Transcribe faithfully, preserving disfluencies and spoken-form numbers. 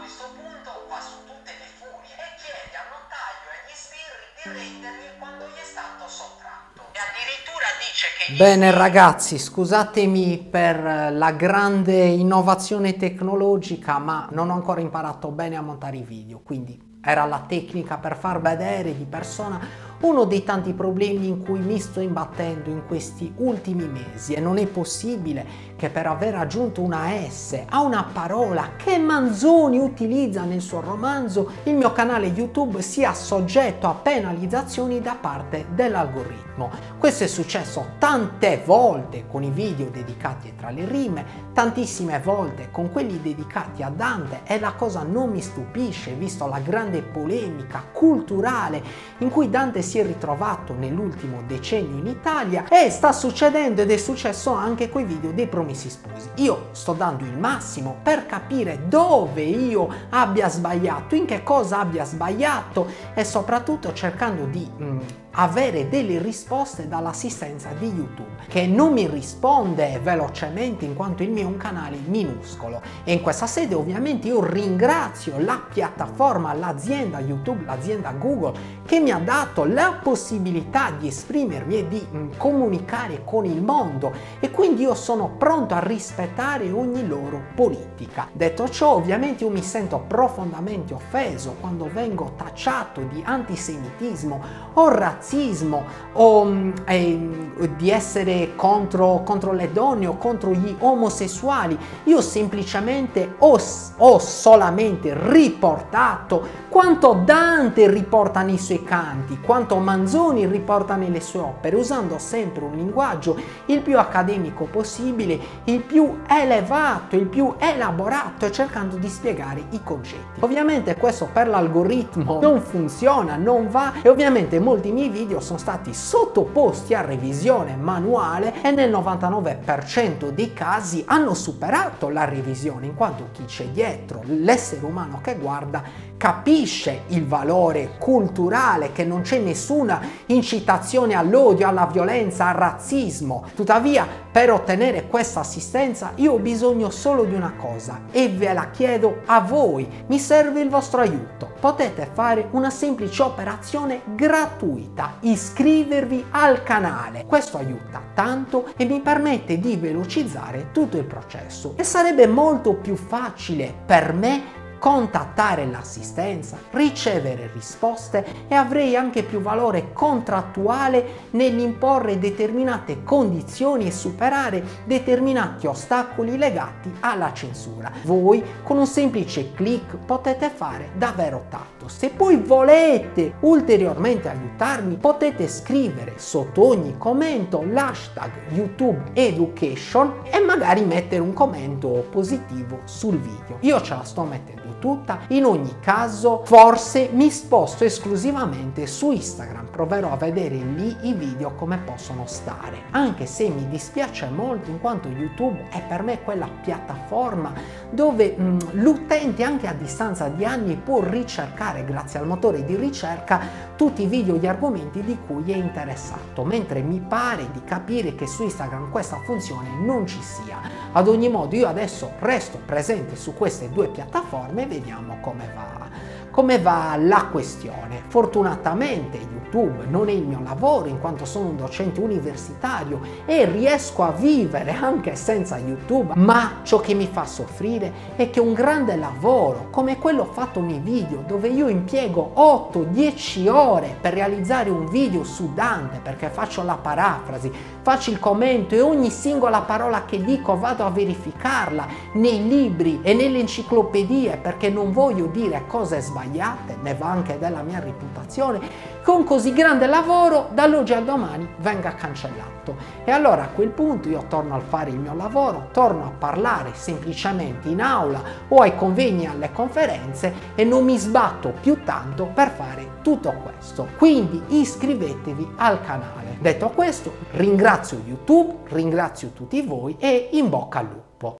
questo punto va su tutte le furie e chiede al notaio e agli sbirri di rendergli quando gli è stato sottratto. E addirittura dice che... Bene ragazzi, scusatemi per la grande innovazione tecnologica, ma non ho ancora imparato bene a montare i video, quindi era la tecnica per far vedere di persona uno dei tanti problemi in cui mi sto imbattendo in questi ultimi mesi, e non è possibile che per aver aggiunto una S a una parola che Manzoni utilizza nel suo romanzo, il mio canale YouTube sia soggetto a penalizzazioni da parte dell'algoritmo. Questo è successo tante volte con i video dedicati a Tra le rime, tantissime volte con quelli dedicati a Dante, e la cosa non mi stupisce visto la grande polemica culturale in cui Dante si è ritrovato nell'ultimo decennio in Italia, e sta succedendo ed è successo anche con i video dei Promessi Sposi. Io sto dando il massimo per capire dove io abbia sbagliato, in che cosa abbia sbagliato, e soprattutto cercando di mh, avere delle risposte dall'assistenza di YouTube, che non mi risponde velocemente in quanto il mio è un canale minuscolo. E in questa sede ovviamente io ringrazio la piattaforma, l'azienda YouTube, l'azienda Google, che mi ha dato la possibilità di esprimermi e di mh, comunicare con il mondo, e quindi io sono pronto a rispettare ogni loro politica. Detto ciò, ovviamente io mi sento profondamente offeso quando vengo tacciato di antisemitismo o razzismo o mh, eh, di essere contro, contro le donne o contro gli omosessuali. Io semplicemente ho, ho solamente riportato quanto Dante riporta nei suoi canti, quanto Manzoni riporta nelle sue opere, usando sempre un linguaggio il più accademico possibile, il più elevato, il più elaborato, e cercando di spiegare i concetti. Ovviamente questo per l'algoritmo non funziona, non va, e ovviamente molti miei video sono stati sottoposti a revisione manuale, e nel novantanove per cento dei casi hanno superato la revisione, in quanto chi c'è dietro, l'essere umano che guarda, capisce il valore culturale, che non c'è nessuna incitazione all'odio, alla violenza, al razzismo. Tuttavia, per ottenere questa assistenza io ho bisogno solo di una cosa, e ve la chiedo a voi, mi serve il vostro aiuto. Potete fare una semplice operazione gratuita: iscrivervi al canale. Questo aiuta tanto e mi permette di velocizzare tutto il processo, e sarebbe molto più facile per me contattare l'assistenza, ricevere risposte, e avrei anche più valore contrattuale nell'imporre determinate condizioni e superare determinati ostacoli legati alla censura. Voi con un semplice click potete fare davvero tanto. Se poi volete ulteriormente aiutarmi, potete scrivere sotto ogni commento l'hashtag YouTube Education e magari mettere un commento positivo sul video. Io ce la sto mettendo tutta. In ogni caso, forse mi sposto esclusivamente su Instagram, proverò a vedere lì i video come possono stare, anche se mi dispiace molto, in quanto YouTube è per me quella piattaforma dove l'utente anche a distanza di anni può ricercare, grazie al motore di ricerca, tutti i video, gli argomenti di cui è interessato, mentre mi pare di capire che su Instagram questa funzione non ci sia. Ad ogni modo, io adesso resto presente su queste due piattaforme e vediamo come va, come va la questione. Fortunatamente YouTube non è il mio lavoro, in quanto sono un docente universitario e riesco a vivere anche senza YouTube, ma ciò che mi fa soffrire è che un grande lavoro come quello fatto nei video, dove io impiego otto dieci ore per realizzare un video su Dante, perché faccio la parafrasi, faccio il commento e ogni singola parola che dico vado a verificarla nei libri e nelle enciclopedie, perché non voglio dire cose sbagliate, ne va anche della mia reputazione, con così grande lavoro dall'oggi al domani venga cancellato. E allora a quel punto io torno a fare il mio lavoro, torno a parlare semplicemente in aula o ai convegni, alle conferenze, e non mi sbatto più tanto per fare tutto questo. Quindi iscrivetevi al canale. Detto questo, ringrazio YouTube, ringrazio tutti voi e in bocca al lupo.